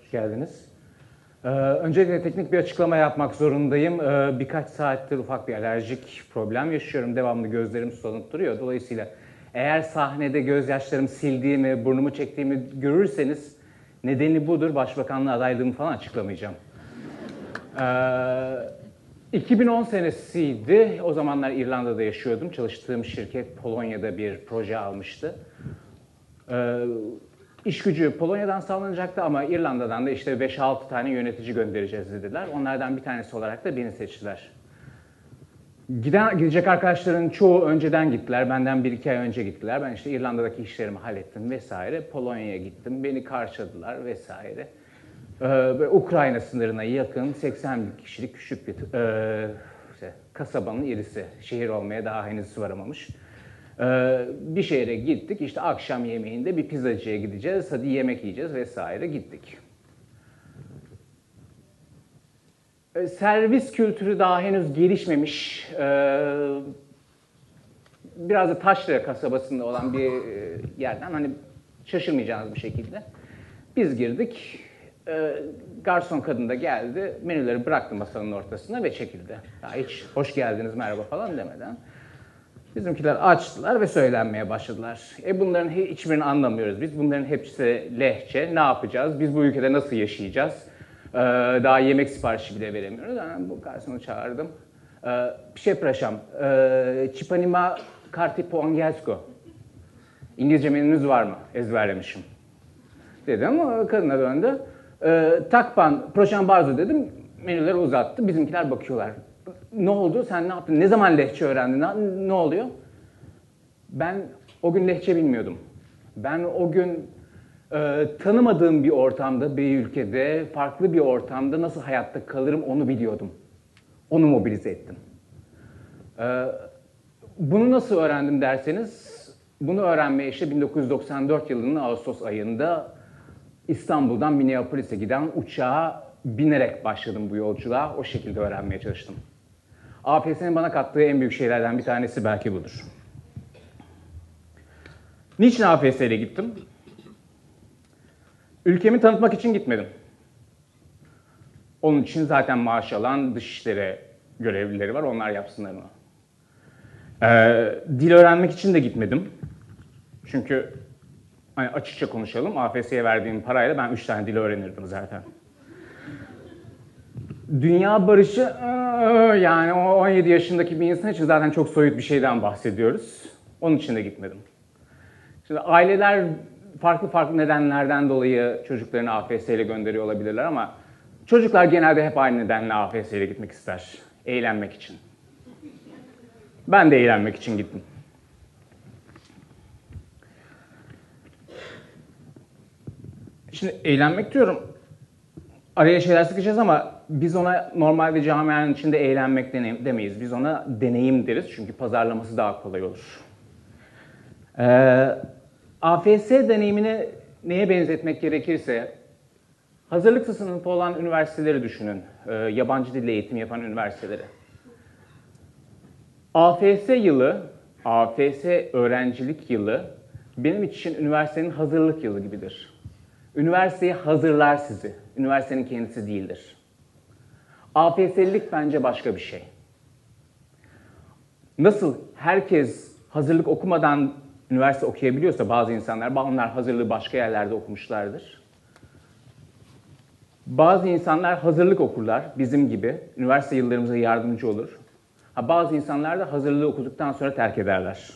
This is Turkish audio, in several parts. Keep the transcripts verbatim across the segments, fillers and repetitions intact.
Hoş geldiniz. Ee, öncelikle teknik bir açıklama yapmak zorundayım. Ee, birkaç saattir ufak bir alerjik problem yaşıyorum. Devamlı gözlerim sulanıp duruyor. Dolayısıyla eğer sahnede gözyaşlarımı sildiğimi, burnumu çektiğimi görürseniz nedeni budur. Başbakanlığa adaylığımı falan açıklamayacağım. Ee, iki bin on senesiydi. O zamanlar İrlanda'da yaşıyordum. Çalıştığım şirket Polonya'da bir proje almıştı. Ee, İş gücü Polonya'dan sağlanacaktı ama İrlanda'dan da işte beş altı tane yönetici göndereceğiz dediler. Onlardan bir tanesi olarak da beni seçtiler. Giden, gidecek arkadaşların çoğu önceden gittiler. Benden bir iki ay önce gittiler. Ben işte İrlanda'daki işlerimi hallettim vesaire. Polonya'ya gittim. Beni karşıladılar vesaire. Ee, Ukrayna sınırına yakın seksen bin kişilik küçük bir e, işte, kasabanın irisi. Şehir olmaya daha henüz varamamış. Bir şehre gittik, işte akşam yemeğinde bir pizzacıya gideceğiz, hadi yemek yiyeceğiz vesaire gittik. Servis kültürü daha henüz gelişmemiş, biraz da Taşra kasabasında olan bir yerden hani şaşırmayacağınız bir şekilde biz girdik. Garson kadın da geldi, menüleri bıraktı masanın ortasına ve çekildi. Daha hiç hoş geldiniz, merhaba falan demeden. Bizimkiler açtılar ve söylenmeye başladılar. E bunların hiçbirini anlamıyoruz biz. Bunların hepsi lehçe. Ne yapacağız? Biz bu ülkede nasıl yaşayacağız? Ee, daha yemek siparişi bile veremiyoruz. Yani bu garsonu çağırdım. Ee, Przepraszam, e, Czy pani ma karty po angielsku? İngilizce menünüz var mı? Ezberlemişim. Dedim, kadına döndü. E, tak pan, proszę bardzo dedim. Menüleri uzattı. Bizimkiler bakıyorlar. Ne oldu? Sen ne yaptın? Ne zaman lehçe öğrendin? Ne, ne oluyor? Ben o gün lehçe bilmiyordum. Ben o gün e, tanımadığım bir ortamda, bir ülkede, farklı bir ortamda nasıl hayatta kalırım onu biliyordum. Onu mobilize ettim. E, bunu nasıl öğrendim derseniz, bunu öğrenmeye işte bin dokuz yüz doksan dört yılının Ağustos ayında İstanbul'dan Minneapolis'e giden uçağa binerek başladım bu yolculuğa. O şekilde öğrenmeye çalıştım. A F S'nin bana kattığı en büyük şeylerden bir tanesi belki budur. Niçin A F S'ye gittim? Ülkemi tanıtmak için gitmedim. Onun için zaten maaş alan dışişleri görevlileri var, onlar yapsınlar onu. Ee, dil öğrenmek için de gitmedim. Çünkü hani açıkça konuşalım, A F S'ye verdiğim parayla ben üç tane dil öğrenirdim zaten. Dünya barışı, yani o on yedi yaşındaki bir insan için zaten çok soyut bir şeyden bahsediyoruz. Onun için de gitmedim. Şimdi aileler farklı farklı nedenlerden dolayı çocuklarını A F S ile gönderiyor olabilirler ama çocuklar genelde hep aynı nedenle A F S ile gitmek ister. Eğlenmek için. Ben de eğlenmek için gittim. Şimdi eğlenmek diyorum. Araya şeyler sıkacağız ama biz ona normalde camianın içinde eğlenmek demeyiz. Biz ona deneyim deriz çünkü pazarlaması daha kolay olur. Ee, A F S deneyimini neye benzetmek gerekirse, hazırlıklı sınıfı olan üniversiteleri düşünün. Ee, yabancı dille eğitim yapan üniversiteleri. A F S yılı, A F S öğrencilik yılı benim için üniversitenin hazırlık yılı gibidir. Üniversiteye hazırlar sizi. Üniversitenin kendisi değildir. A F S'lilik bence başka bir şey. Nasıl herkes hazırlık okumadan üniversite okuyabiliyorsa bazı insanlar, onlar hazırlığı başka yerlerde okumuşlardır. Bazı insanlar hazırlık okurlar, bizim gibi. Üniversite yıllarımıza yardımcı olur. Ha, bazı insanlar da hazırlığı okuduktan sonra terk ederler.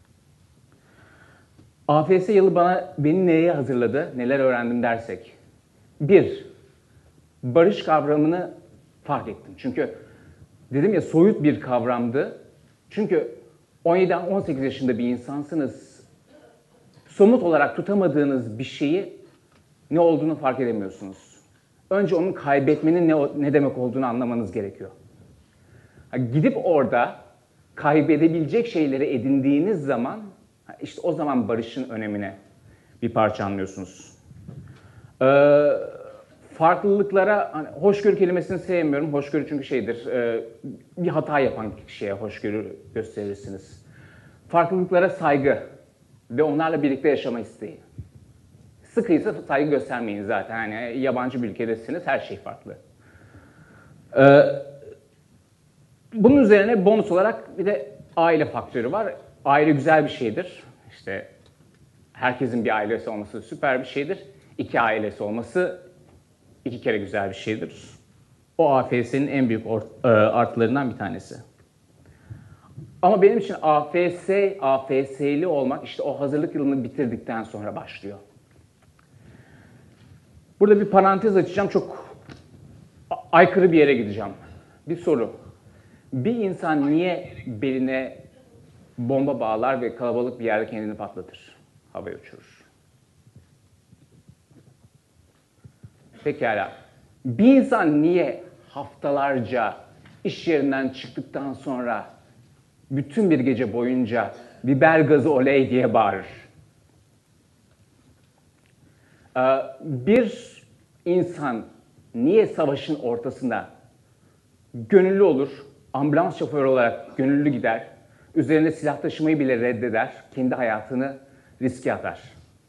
A F S yılı bana, beni neye hazırladı, neler öğrendim dersek. Bir, barış kavramını fark ettim. Çünkü dedim ya soyut bir kavramdı. Çünkü on yedi on sekiz yaşında bir insansınız. Somut olarak tutamadığınız bir şeyi ne olduğunu fark edemiyorsunuz. Önce onun kaybetmenin ne, ne demek olduğunu anlamanız gerekiyor. Gidip orada kaybedebilecek şeyleri edindiğiniz zaman işte o zaman barışın önemine bir parça anlıyorsunuz. Ee, farklılıklara, hani hoşgörü kelimesini sevmiyorum. Hoşgörü çünkü şeydir, e, bir hata yapan kişiye hoşgörü gösterirsiniz. Farklılıklara saygı ve onlarla birlikte yaşama isteği. Sıkıysa saygı göstermeyin zaten. Hani yabancı bir ülkedesiniz, her şey farklı. Ee, bunun üzerine bonus olarak bir de aile faktörü var. Aile güzel bir şeydir. İşte herkesin bir ailesi olması süper bir şeydir. İki ailesi olması iki kere güzel bir şeydir. O A F S'nin en büyük artılarından bir tanesi. Ama benim için A F S, A F S'li olmak işte o hazırlık yılını bitirdikten sonra başlıyor. Burada bir parantez açacağım, çok aykırı bir yere gideceğim. Bir soru. Bir insan niye beline bomba bağlar ve kalabalık bir yerde kendini patlatır, havaya uçurur? Pekala. Bir insan niye haftalarca iş yerinden çıktıktan sonra bütün bir gece boyunca biber gazı oley diye bağırır? Bir insan niye savaşın ortasında gönüllü olur, ambulans şoförü olarak gönüllü gider, üzerinde silah taşımayı bile reddeder, kendi hayatını riske atar?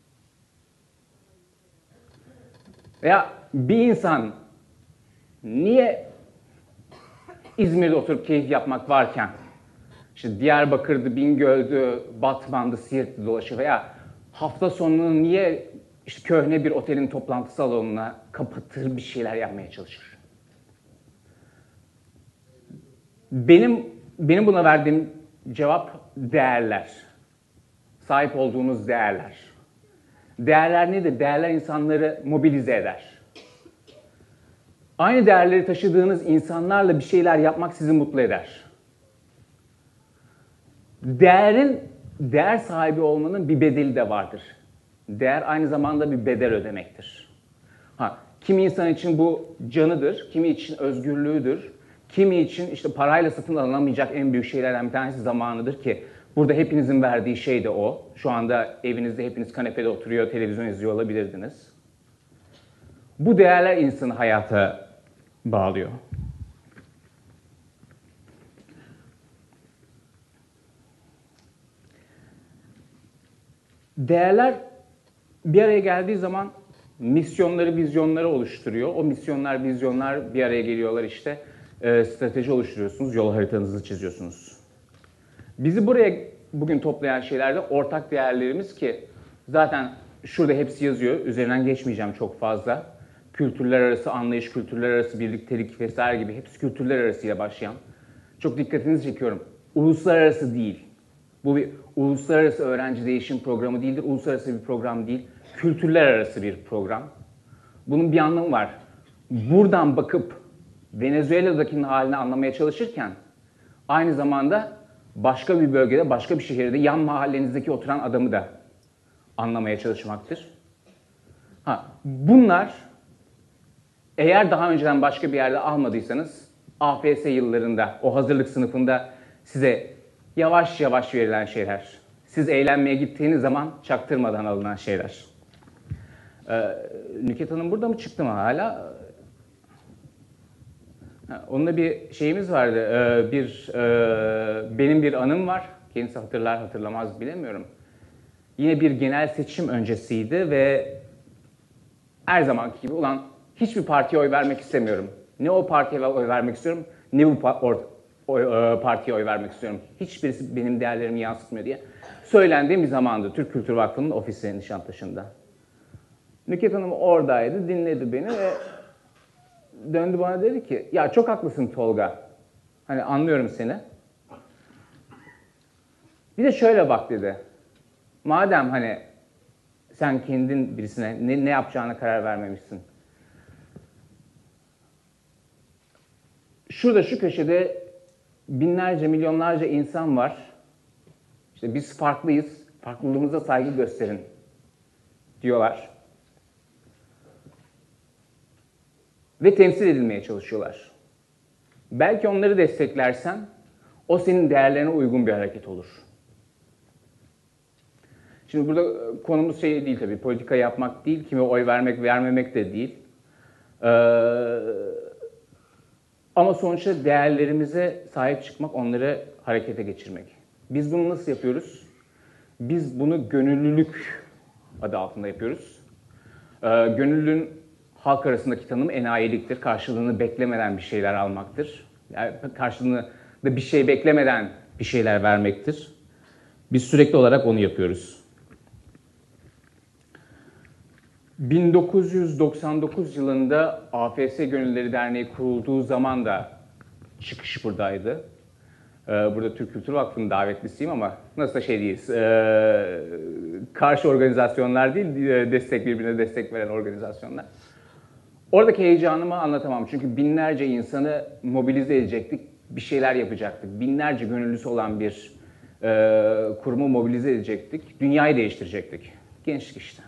Veya bir insan niye İzmir'de oturup keyif yapmak varken işte Diyarbakır'dı, Bingöl'dü, Batman'dı, Siirt'te dolaşır veya hafta sonunu niye işte köhne bir otelin toplantı salonuna kapatır, bir şeyler yapmaya çalışır? Benim benim buna verdiğim cevap değerler. Sahip olduğunuz değerler. Değerler nedir? Değerler insanları mobilize eder. Aynı değerleri taşıdığınız insanlarla bir şeyler yapmak sizi mutlu eder. Değerin, değer sahibi olmanın bir bedeli de vardır. Değer aynı zamanda bir bedel ödemektir. Ha, kimi insan için bu canıdır, kimi için özgürlüğüdür, kimi için işte parayla satın alınamayacak en büyük şeylerden bir tanesi zamanıdır ki burada hepinizin verdiği şey de o. Şu anda evinizde hepiniz kanepede oturuyor, televizyon izliyor olabilirdiniz. Bu değerler insanı hayata bağlıyor. Değerler bir araya geldiği zaman misyonları, vizyonları oluşturuyor. O misyonlar, vizyonlar bir araya geliyorlar işte. E, strateji oluşturuyorsunuz, yol haritanızı çiziyorsunuz. Bizi buraya bugün toplayan şeyler de ortak değerlerimiz ki zaten şurada hepsi yazıyor. Üzerinden geçmeyeceğim çok fazla. Kültürler arası anlayış, kültürler arası birliktelik vesaire gibi hepsi kültürler arasıyla başlayan. Çok dikkatinizi çekiyorum. Uluslararası değil. Bu bir uluslararası öğrenci değişim programı değildir. Uluslararası bir program değil. Kültürler arası bir program. Bunun bir anlamı var. Buradan bakıp Venezuela'dakinin halini anlamaya çalışırken aynı zamanda başka bir bölgede, başka bir şehirde yan mahallenizdeki oturan adamı da anlamaya çalışmaktır. Ha, bunlar eğer daha önceden başka bir yerde almadıysanız A F S yıllarında, o hazırlık sınıfında size yavaş yavaş verilen şeyler. Siz eğlenmeye gittiğiniz zaman çaktırmadan alınan şeyler. Ee, Nükhet Hanım burada mı, çıktı mı hala? Ha, onunla bir şeyimiz vardı. Ee, bir e, benim bir anım var. Kendisi hatırlar hatırlamaz bilemiyorum. Yine bir genel seçim öncesiydi ve her zamanki gibi ulan hiçbir partiye oy vermek istemiyorum. Ne o partiye oy vermek istiyorum, ne bu partiye oy vermek istiyorum. Hiçbirisi benim değerlerimi yansıtmıyor diye söylendiğim bir zamandı. Türk Kültür Vakfı'nın ofisi Nişantaşı'nda. Nükhet Hanım oradaydı, dinledi beni ve döndü bana dedi ki, ya çok haklısın Tolga. Hani anlıyorum seni. Bir de şöyle bak dedi. Madem hani sen kendin birisine ne, ne yapacağına karar vermemişsin. Şurada şu köşede binlerce, milyonlarca insan var. İşte biz farklıyız, farklılığımıza saygı gösterin diyorlar. Ve temsil edilmeye çalışıyorlar. Belki onları desteklersen o senin değerlerine uygun bir hareket olur. Şimdi burada konumuz şey değil tabii, politika yapmak değil, kime oy vermek vermemek de değil. Ee, ama sonuçta değerlerimize sahip çıkmak, onları harekete geçirmek. Biz bunu nasıl yapıyoruz? Biz bunu gönüllülük adı altında yapıyoruz. Ee, gönüllünün halk arasındaki tanımı enayiliktir. Karşılığını beklemeden bir şeyler almaktır. Yani karşılığını da bir şey beklemeden bir şeyler vermektir. Biz sürekli olarak onu yapıyoruz. bin dokuz yüz doksan dokuz yılında A F S Gönüllüleri Derneği kurulduğu zaman da çıkış buradaydı. Burada Türk Kültür Vakfı'nın davetlisiyim ama nasıl da şey değiliz. Karşı organizasyonlar değil, destek birbirine destek veren organizasyonlar. Oradaki heyecanımı anlatamam çünkü binlerce insanı mobilize edecektik, bir şeyler yapacaktık. Binlerce gönüllüsü olan bir kurumu mobilize edecektik, dünyayı değiştirecektik. Gençlik işte.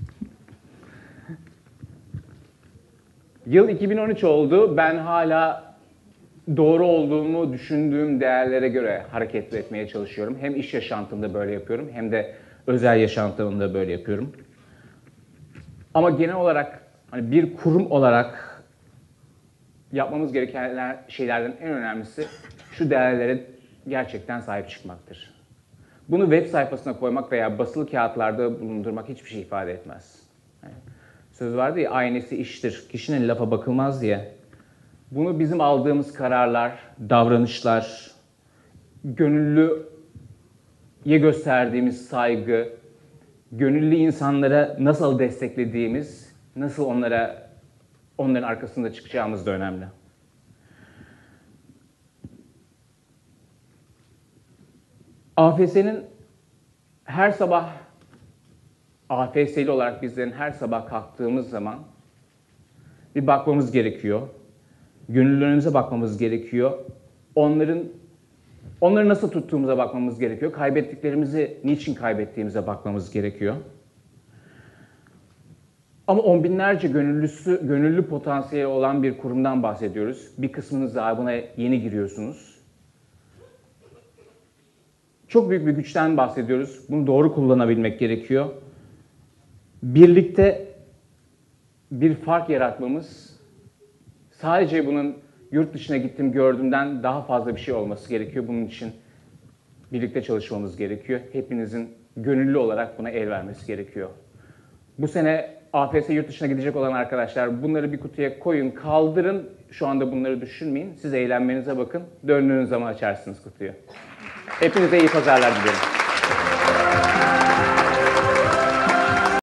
Yıl iki bin on üç oldu. Ben hala doğru olduğumu düşündüğüm değerlere göre hareket etmeye çalışıyorum. Hem iş yaşantımda böyle yapıyorum hem de özel yaşantımda böyle yapıyorum. Ama genel olarak hani bir kurum olarak yapmamız gereken şeylerden en önemlisi şu değerlere gerçekten sahip çıkmaktır. Bunu web sayfasına koymak veya basılı kağıtlarda bulundurmak hiçbir şey ifade etmez. Yani söz vardı ya, aynesi iştir, kişinin lafa bakılmaz diye. Bunu bizim aldığımız kararlar, davranışlar, gönüllüye gösterdiğimiz saygı, gönüllü insanlara nasıl desteklediğimiz, nasıl onlara onların arkasında çıkacağımız da önemli. A F S'nin her sabah, A F S'li olarak bizlerin her sabah kalktığımız zaman bir bakmamız gerekiyor. Gönüllülerimize bakmamız gerekiyor. Onların onları nasıl tuttuğumuza bakmamız gerekiyor. Kaybettiklerimizi niçin kaybettiğimize bakmamız gerekiyor. Ama on binlerce gönüllüsü, gönüllü potansiyeli olan bir kurumdan bahsediyoruz. Bir kısmınız daha buna yeni giriyorsunuz. Çok büyük bir güçten bahsediyoruz. Bunu doğru kullanabilmek gerekiyor. Birlikte bir fark yaratmamız, sadece bunun yurt dışına gittim gördüğümden daha fazla bir şey olması gerekiyor. Bunun için birlikte çalışmamız gerekiyor. Hepinizin gönüllü olarak buna el vermesi gerekiyor. Bu sene A F S yurt dışına gidecek olan arkadaşlar bunları bir kutuya koyun, kaldırın. Şu anda bunları düşünmeyin. Siz eğlenmenize bakın. Döndüğünüz zaman açarsınız kutuyu. Hepinize iyi pazarlar dilerim.